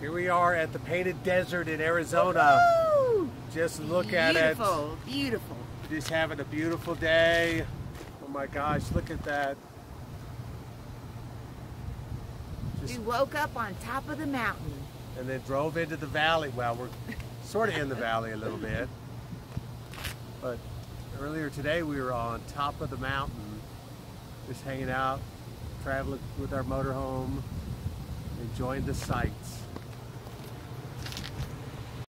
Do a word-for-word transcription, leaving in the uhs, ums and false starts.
Here we are at the Painted Desert in Arizona. Woo! Just look at it. Beautiful, beautiful. Just having a beautiful day. Oh my gosh, look at that. Just, We woke up on top of the mountain. and then drove into the valley. Well, we're sort of in the valley a little bit. But earlier today we were on top of the mountain, just hanging out, traveling with our motorhome, enjoying the sights.